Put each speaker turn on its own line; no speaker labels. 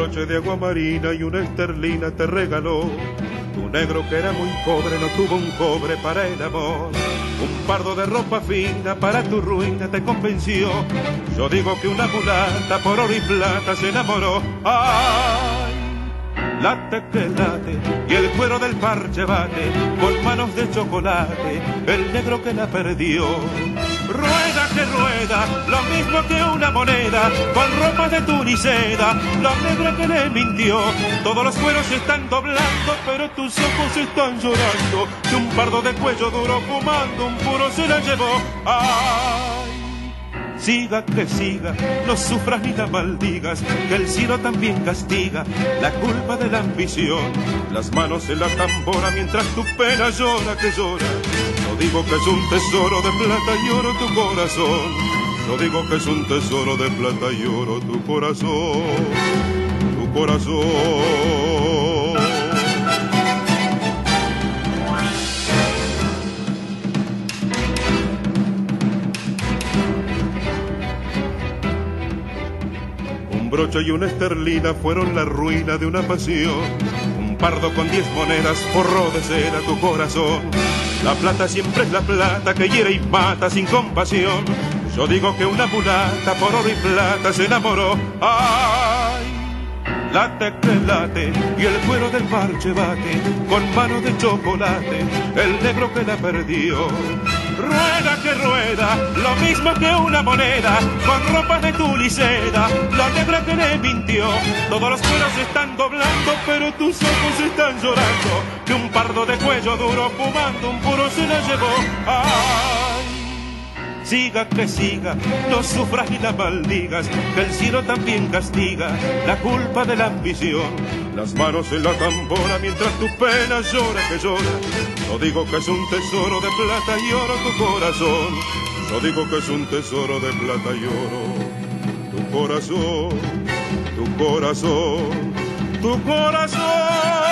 broche de agua marina y una esterlina te regaló. Tu negro que era muy pobre no tuvo un cobre para el amor. Un pardo de ropa fina para tu ruina te convenció. Yo digo que una mulata por oro y plata se enamoró. ¡Ay! Late que late y el cuero del parche bate con manos de chocolate el negro que la perdió. Rueda que rueda, lo mismo que una moneda, con ropa de tuniceda, la negra que le mintió. Todos los cueros se están doblando, pero tus ojos están llorando. Que un pardo de cuello duro fumando un puro se la llevó. ¡Ay! Siga que siga, no sufras ni la maldigas, que el cielo también castiga la culpa de la ambición. Las manos en la tambora mientras tu pena llora que llora. Yo digo que es un tesoro de plata y oro tu corazón. Yo digo que es un tesoro de plata y oro tu corazón. Tu corazón. Un broche y una esterlina fueron la ruina de una pasión. Un pardo con 10 monedas forró de seda tu corazón. La plata siempre es la plata que hiere y mata sin compasión. Yo digo que una mulata por oro y plata se enamoró. ¡Ay! Late que late y el cuero del parche bate con mano de chocolate el negro que la perdió. Rueda que rueda, lo mismo que una moneda, con ropas de tul y seda, la negra que le mintió. Todos los cueros se están doblando, pero tus ojos están llorando. Que un pardo de cuello duro fumando un puro se la llevó. ¡Ay! Siga que siga, no sufras ni la maldigas, que el cielo también castiga la culpa de la ambición. Las manos en la tambora mientras tu pena llora que llora. Yo digo que es un tesoro de plata y oro tu corazón. Yo digo que es un tesoro de plata y oro tu corazón, tu corazón, tu corazón.